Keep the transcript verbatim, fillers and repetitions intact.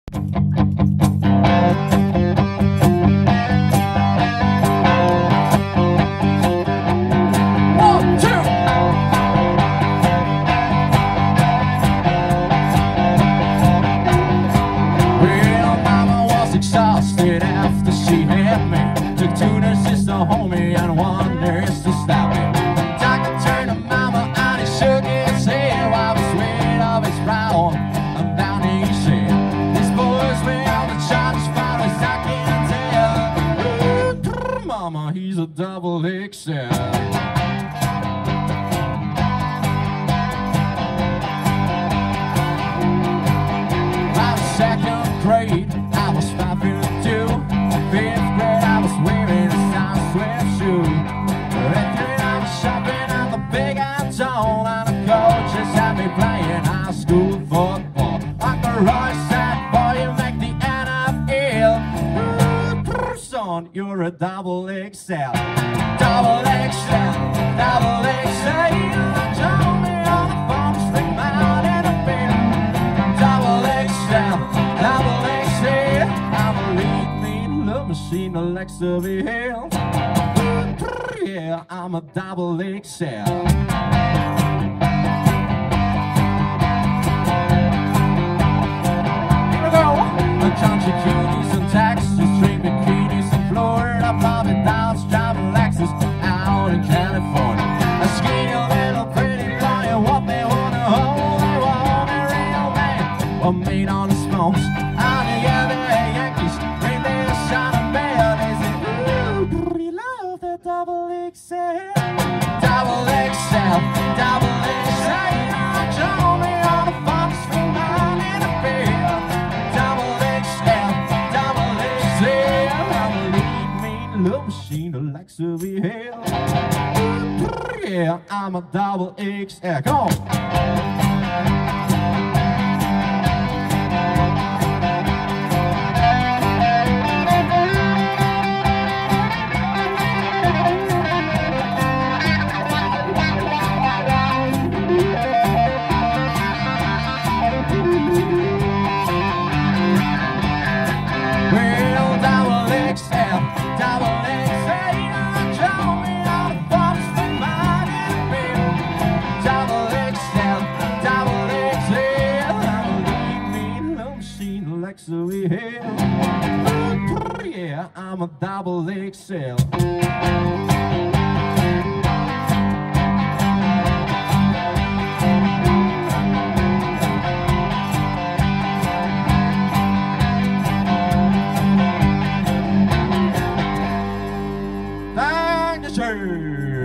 Exhausted after she had me. Took two nurses to hold me and one nurse to stop me. Doctor turned to mama and he shook his head while the sweat of his brow and down he said, "This boy's well, the child as far as I can tell. Ooh, mama, he's a double X L." By the second grade, I was five foot two. Fifth grade, I was wearing a size twelve shoe. Eighth grade, I was shopping at the big and tall, and the coaches had me playing high school football. Uncle Roy said, "Boy, you make the N F L. Ooh, son, you're a double X L, double X L, double X L." You told me on the phone, string out in a bed. Double X L, double X L. I'm a lead mean love machine that likes to be held. Yeah, I'm a double X L. Here we go. A country cuties in Texas, street bikinis in Florida, Bobby Downs driving Lexus out in California. A skinny little pretty boy, what they wanna hold, they want a real man, or meat on the smokes. On the other Yankees, bring their shot of bell. They say, "Ooh, you love that double X L, double X L, double X L." You told me on the phone, swing down in a bell. Double X L, double X L. I'm a lead mean love machine that likes to be held. Yeah, I'm a double X L. Come on. Well, double X L, double X L. You told me all the bottles for mine in a bill. Double X L, double X L. I'm a lead mean love machine that likes to be held. Yeah, I'm a double X L. Thank you, sir.